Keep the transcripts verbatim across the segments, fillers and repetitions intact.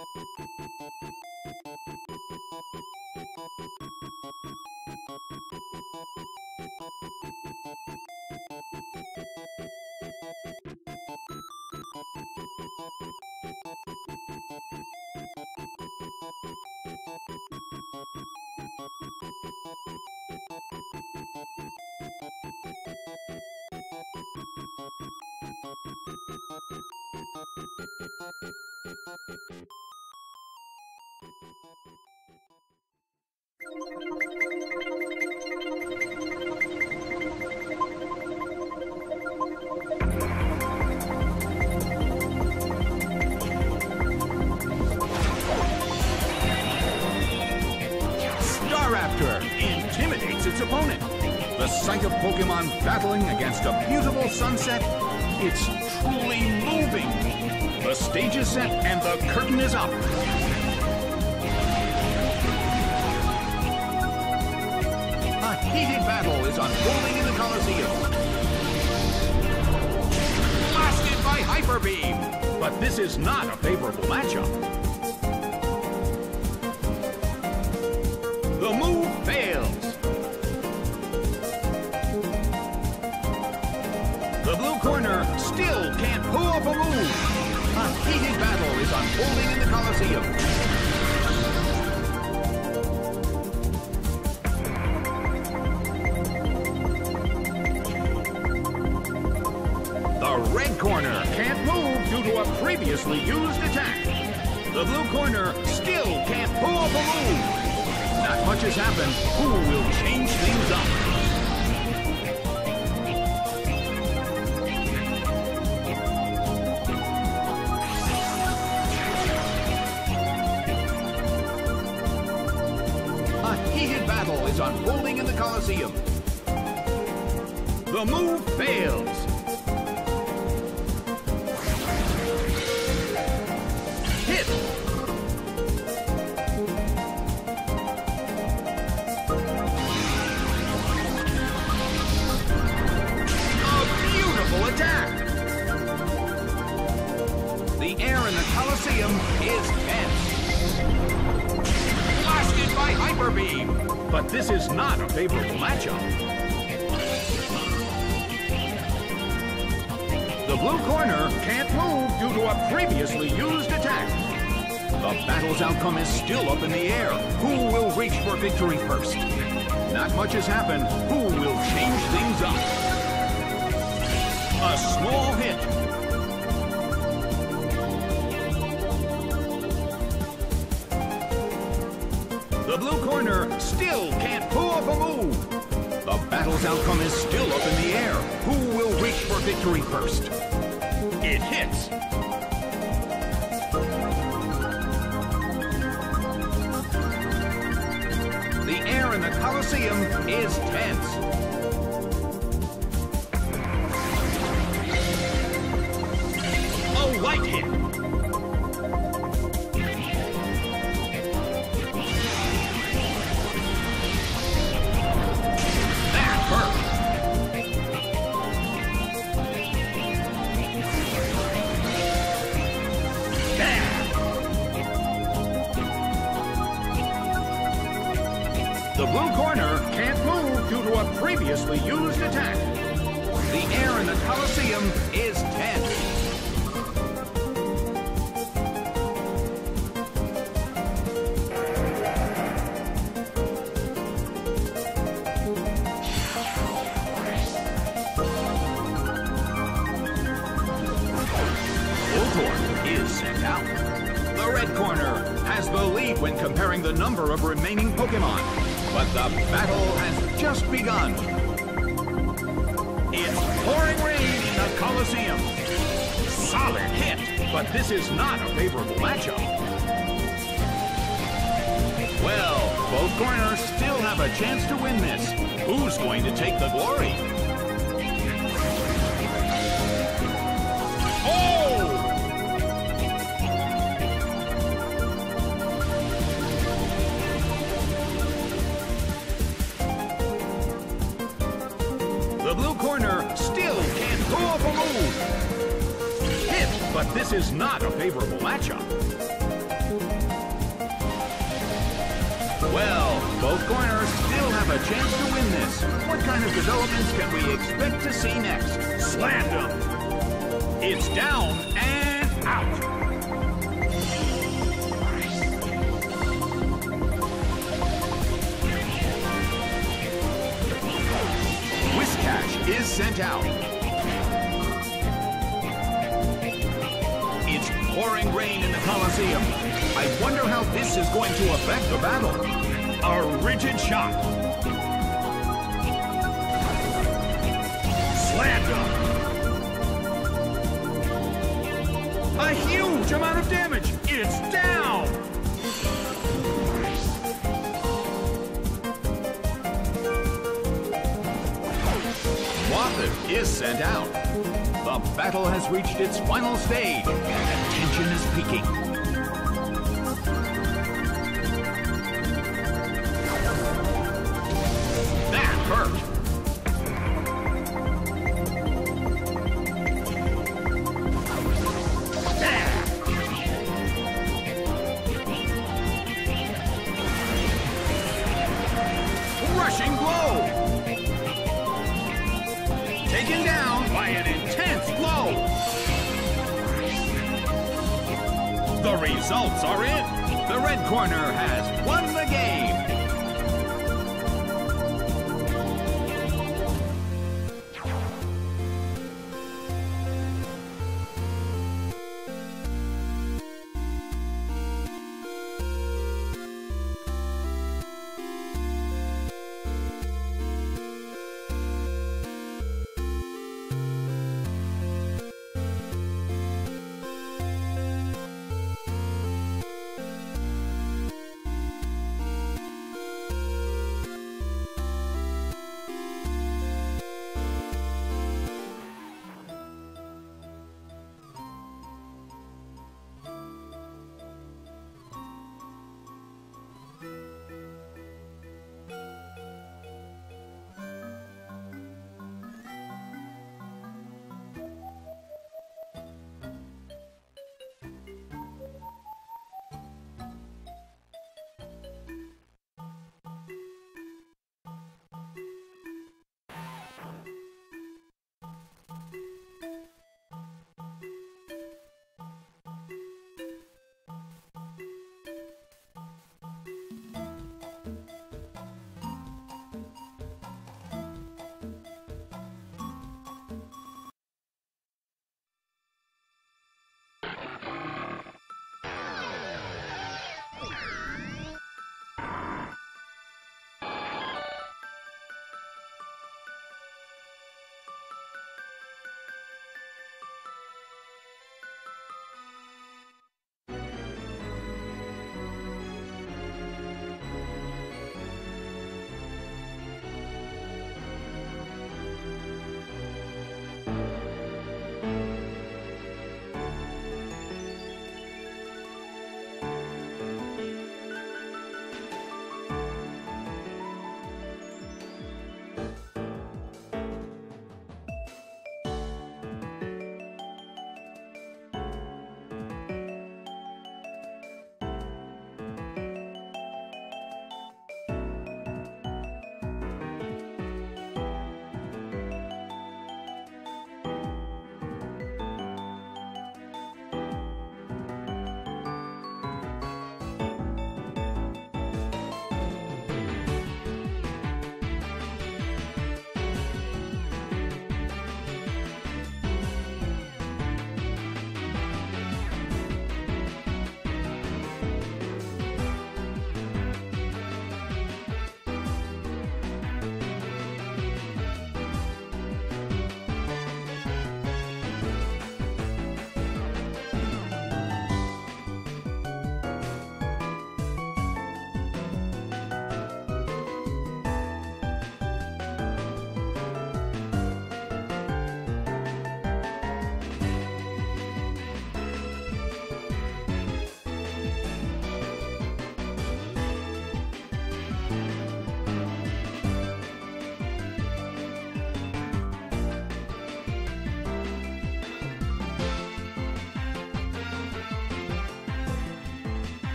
Staraptor intimidates its opponent. The sight of Pokemon battling against a beautiful sunset, it's truly moving. The stage is set and the curtain is up. A heated battle is unfolding in the Colosseum. Blasted by Hyper Beam! But this is not a favorable matchup. The move fails. The blue corner still can't pull off a move. A heated battle is unfolding in the Colosseum. The red corner can't move due to a previously used attack. The blue corner still can't pull off a move. Not much has happened. Who will change things up? A heated battle is unfolding in the Colosseum. The move fails. Hit. Attack! The air in the Colosseum is tense. Blasted by Hyper Beam! But this is not a favorable matchup. The blue corner can't move due to a previously used attack. The battle's outcome is still up in the air. Who will reach for victory first? Not much has happened. Who will change things up? A small hit. The blue corner still can't pull off a move. The battle's outcome is still up in the air. Who will reach for victory first? It hits. The air in the Colosseum is tense. Light hit. That hurt. There. The blue corner can't move due to a previously used attack. The air in the Colosseum is tense. Is sent out. The red corner has the lead when comparing the number of remaining Pokemon, but the battle has just begun. It's pouring rain in the Colosseum. Solid hit, but this is not a favorable matchup. Well, both corners still have a chance to win this. Who's going to take the glory? The blue corner still can't pull off a move. Hit, but this is not a favorable matchup. a chance to win this. What kind of developments can we expect to see next? Slammed him. It's down and out. Whiscash is sent out. It's pouring rain in the Coliseum. I wonder how this is going to affect the battle. A rigid shot. Slammed him. A huge amount of damage. It's down. Wafid is sent out. The battle has reached its final stage, and the tension is peaking. That hurt. There. Rushing blow. Taken down by an intense blow. The results are in. The red corner has won the game.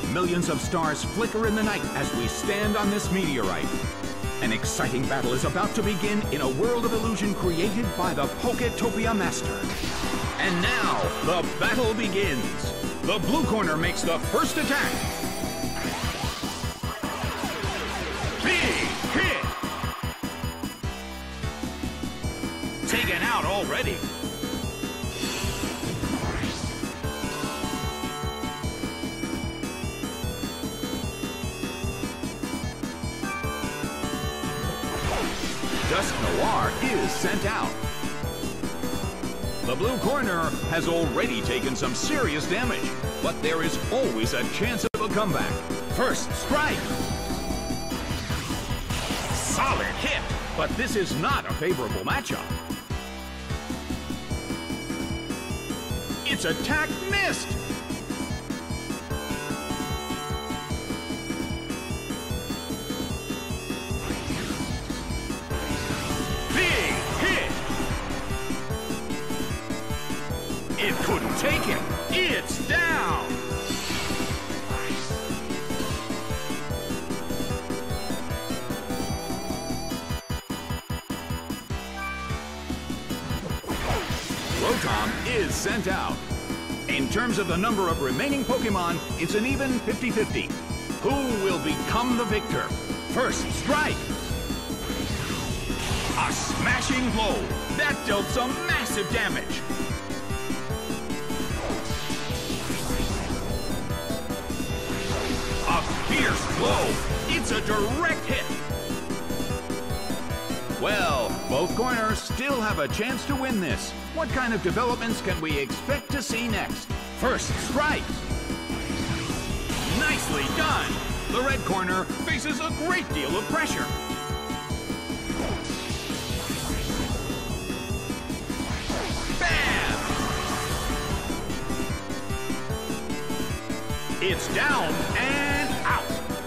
Millions of stars flicker in the night as we stand on this meteorite. An exciting battle is about to begin in a world of illusion created by the Poketopia Master. And now, the battle begins. The blue corner makes the first attack. Big hit! Taken out already. Dusknoir is sent out. The blue corner has already taken some serious damage, but there is always a chance of a comeback. First strike. Solid hit, but this is not a favorable matchup. Its attack missed. It couldn't take him. It's down. Rotom is sent out. In terms of the number of remaining Pokemon, it's an even fifty fifty. Who will become the victor? First strike. A smashing blow. That dealt some massive damage. A fierce blow. It's a direct hit. Well, both corners still have a chance to win this. What kind of developments can we expect to see next? First strike. Nicely done. The red corner faces a great deal of pressure. Bam! It's down and out.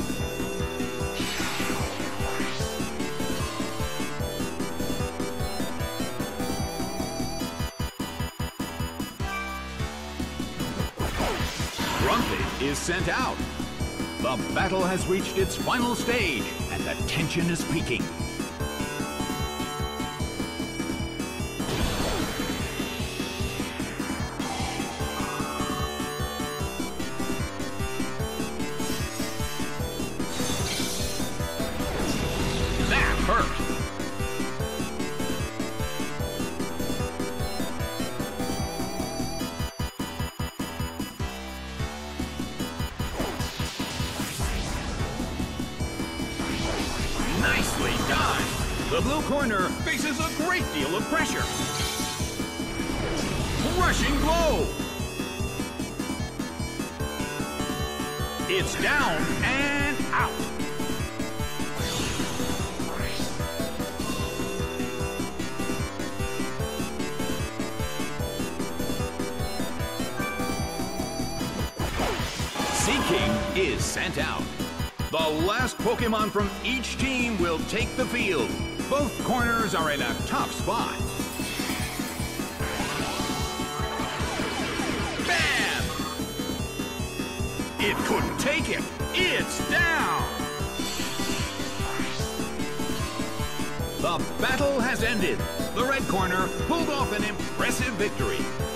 Grumpig is sent out. The battle has reached its final stage, and the tension is peaking. That hurt. Nicely done! The blue corner faces a great deal of pressure. Crushing blow! It's down and out. Seaking is sent out. The last Pokemon from each team will take the field. Both corners are in a tough spot. Bam! It couldn't take him. It's down. The battle has ended. The red corner pulled off an impressive victory.